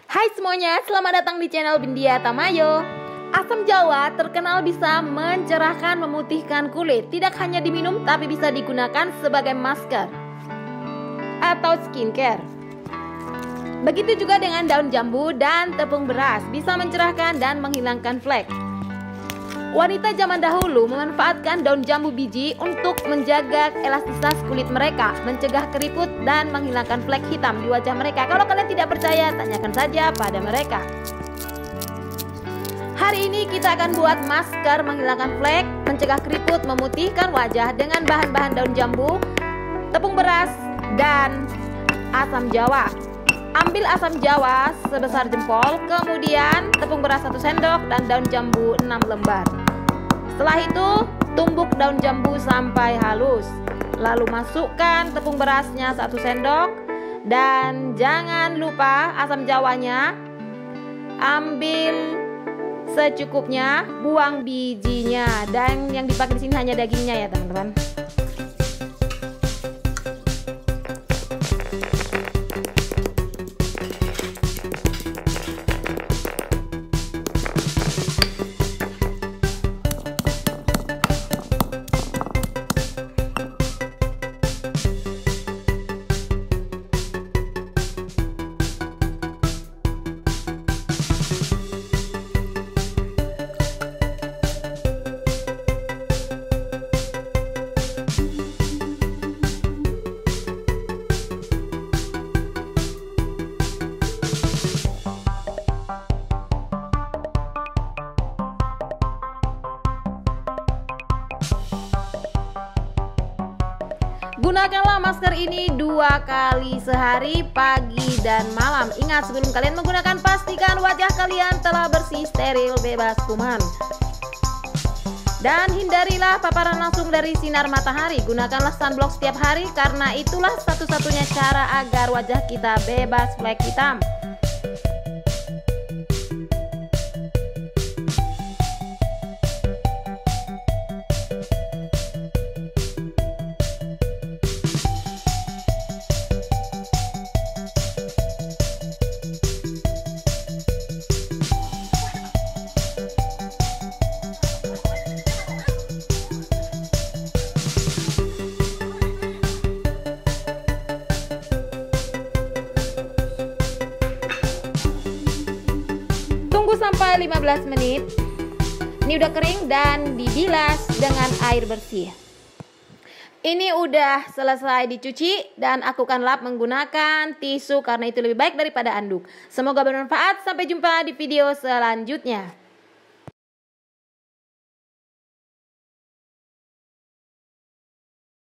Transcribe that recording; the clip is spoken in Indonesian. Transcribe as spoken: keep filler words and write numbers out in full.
Hai semuanya, selamat datang di channel Bindia Tamayo. Asam jawa terkenal bisa mencerahkan, memutihkan kulit. Tidak hanya diminum, tapi bisa digunakan sebagai masker atau skincare. Begitu juga dengan daun jambu dan tepung beras, bisa mencerahkan dan menghilangkan flek. Wanita zaman dahulu memanfaatkan daun jambu biji untuk menjaga elastisitas kulit mereka, mencegah keriput dan menghilangkan flek hitam di wajah mereka. Kalau kalian tidak percaya, tanyakan saja pada mereka. Hari ini kita akan buat masker menghilangkan flek, mencegah keriput, memutihkan wajah dengan bahan-bahan daun jambu, tepung beras, dan asam jawa. Ambil asam jawa sebesar jempol, kemudian tepung beras satu sendok dan daun jambu enam lembar. Setelah itu tumbuk daun jambu sampai halus. Lalu masukkan tepung berasnya satu sendok dan jangan lupa asam jawanya. Ambil secukupnya, buang bijinya, dan yang dipakai di sini hanya dagingnya ya teman-teman. Gunakanlah masker ini dua kali sehari, pagi dan malam. Ingat, sebelum kalian menggunakan, pastikan wajah kalian telah bersih, steril, bebas kuman. Dan hindarilah paparan langsung dari sinar matahari. Gunakanlah sunblock setiap hari, karena itulah satu-satunya cara agar wajah kita bebas flek hitam. Tunggu sampai lima belas menit. Ini udah kering dan dibilas dengan air bersih. Ini udah selesai dicuci dan aku akan lap menggunakan tisu karena itu lebih baik daripada anduk. Semoga bermanfaat. Sampai jumpa di video selanjutnya.